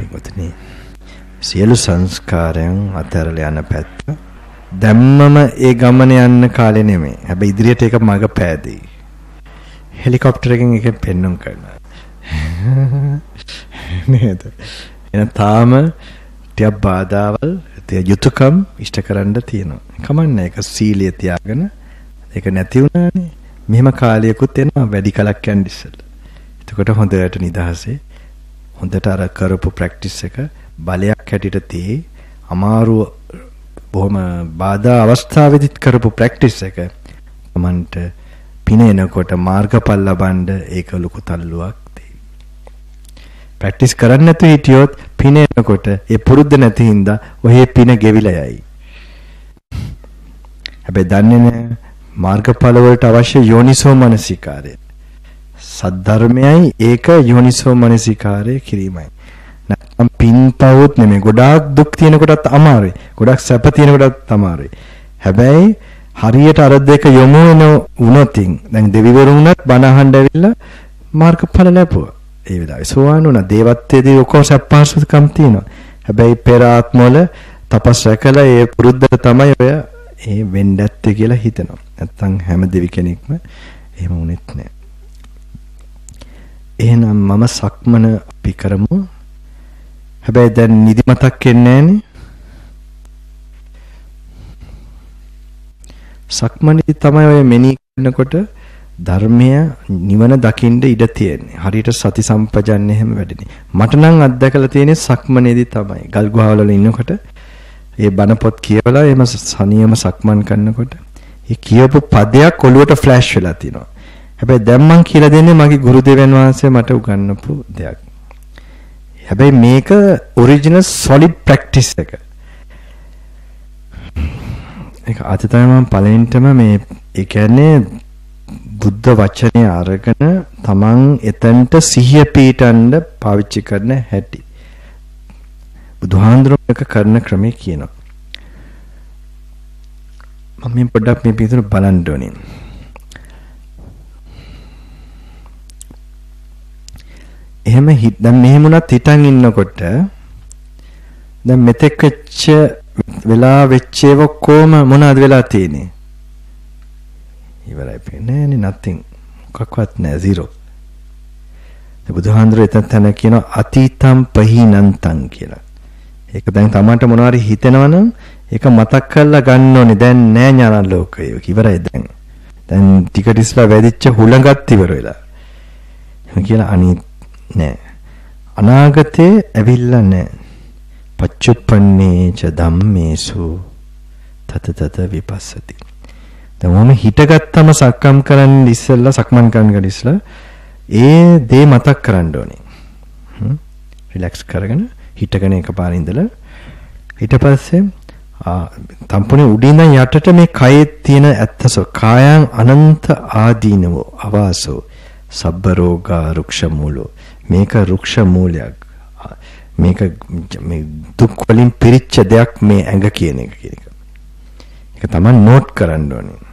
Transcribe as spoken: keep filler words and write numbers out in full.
පින්වත්නි සියලු සංස්කාරයන් අතරලා යන පැත්ත දැම්මම ඒ ගමන යන්න කාලේ නෙමෙයි. හැබැයි ඉදිරියට ඒක මග පෑදී. හෙලිකොප්ටර් එකකින් එක පෙන්නුම් කරනවා. නේද? එන තාම ටික බාධාවල්, ටික යුතුයකම් ඉෂ්ට කරන්න තියෙනවා. කමන්නේ ඒක සීලිය තියාගෙන ඒක නැති වුණානේ. මෙහෙම කාලයකුත් එනවා වැඩි කලක් යන්න ඉස්සෙල්ලා. එතකොට හොඳට නිදහසේ හොඳට අර කරපු ප්‍රැක්ටිස් එක බලයක් හැටියට තේ අමාරු බොහොම බාධා අවස්ථාවේදීත් කරපු ප්‍රැක්ටිස් එක තමන්ට පිනේනකොට මාර්ගඵල ලබන්න ඒක ලොකු තල්ලුවක් දෙයි. ප්‍රැක්ටිස් කරන්නේ නැතුව හිටියොත් පිනේනකොට ඒ පුරුද්ද නැති හින්දා ඔහේ පින ගෙවිලා යයි. හැබැයි දන්නේ නැහැ මාර්ගඵල වලට අවශ්‍ය යෝනිසෝ මනසිකාරය. සද්ධර්මයයි ඒක යෝනිසෝ මනසිකාරය කිරීමයි. නැත්නම් පින්පවුත් නෙමෙයි. ගොඩාක් දුක් තියෙන කොටත් අමාරුයි. ගොඩාක් සැප තියෙන කොටත් අමාරුයි. හැබැයි හරියට අර දෙක යොමු වෙන වුණොතින් දැන් දෙවිවරුන්වත් බණ අහන්න ඇවිල්ලා මාර්ගඵල ලැබුවා. ඒ වෙලාවේ සෝවාන් වුණා. දේවත්වයේදී ඔකෝ සප්පාසුකම් තියෙනවා. හැබැයි පෙර ආත්මවල තපස් රැකලා ඒ පුරුද්දට තමයි ඔය ඒ වෙන්න ඇත්තේ කියලා හිතනවා. නැත්තම් හැම දෙවි කෙනෙක්ම එහෙම වුණෙත් නෑ. එහෙනම් මම සක්මන අපි කරමු. හැබැයි දැන් නිදිමතක් එන්නේ නෑනේ. සක්මනේ තමයි ඔය මෙනී කරනකොට ධර්මය නිවන දකින්න ඉඩ තියෙන්නේ. හරියට සති සම්පජන්‍ය හැම වැඩිනේ. මට නම් අත්දැකලා තියෙන්නේ සක්මනේදී තමයි. ගල් ගුහාවල ඉන්නකොට ඒ බණ පොත් කියවලා එහෙම සනියම සක්මන් කරනකොට ඒ කියපු පදයක් ඔළුවට ෆ්ලෑෂ් වෙලා තිනවා. හැබැයි දැන් මං කියලා දෙන්නේ මගේ ගුරු දෙවියන් වහන්සේ මට උගන්වපු දෙයක්. හැබැයි මේක ඔරිජිනල් සොලිඩ් ප්‍රැක්ටිස් එක. ඒක අද තමයි මම පළවෙනිටම මේ ඒ කියන්නේ බුද්ධ වචනේ අරගෙන තමන් එතනට සිහිය පීටන්න පාවිච්චි කරන හැටි. බුදුහාඳුරක කරන ක්‍රමය කියනවා. මම මේ පොඩ්ඩක් මේ පිටුර බලන්න ඕනේ. එහෙම හිට දැන් මෙහෙම උනත් හිටන් ඉන්නකොට දැන් මෙතෙක් වෙච්ච වෙලා වෙච්ච ඒව කොහම මොනවද වෙලා තියෙන්නේ? ඉවරයි පේන්නේ නේ nothing. මොකක්වත් නැහැ zero. ඒ බුදුහාඳුර එතන තන කියන අතීතම් පහිනන්තං කියලා. ඒක දැන් තමන්ට මොනවාරි හිතෙනවනම් ඒක මතක් කරලා ගන්න ඕනේ. දැන් නෑ ඥාන ලෝකය. ඉවරයි දැන්. දැන් ටික ටිස්ලා වැදිච්ච හුලඟත් ඉවර වෙලා. එහෙම කියලා අනිත් නෑ. අනාගතේ ඇවිල්ලා නෑ. පච්චුප්පන්නේ ච ධම්මේසු තත තත විපස්සති. දැන් මොම හිතගත්තම සක්කම් කරන්න ඉස්සෙල්ලා සක්මන් කරන්න ඉස්සෙල්ලා ඒ දේ මතක් කරන්න ඕනේ. හ්ම් රිලැක්ස් කරගෙන හිටගෙන එකපාර ඉඳලා ඊට පස්සේ තම්පුනේ උඩින් යටට මේ කයේ තියෙන ඇත්තසෝ කායං අනන්ත ආදීනවෝ අවාසෝ සබ්බ රෝගා රුක්ෂ මූලෝ මේක රුක්ෂ මූලයක් මේක මේ දුක් වලින් පිරිච්ච දෙයක් මේ ඇඟ කියන එක කියන එක. ඒක තමයි නෝට් කරන්න ඕනේ.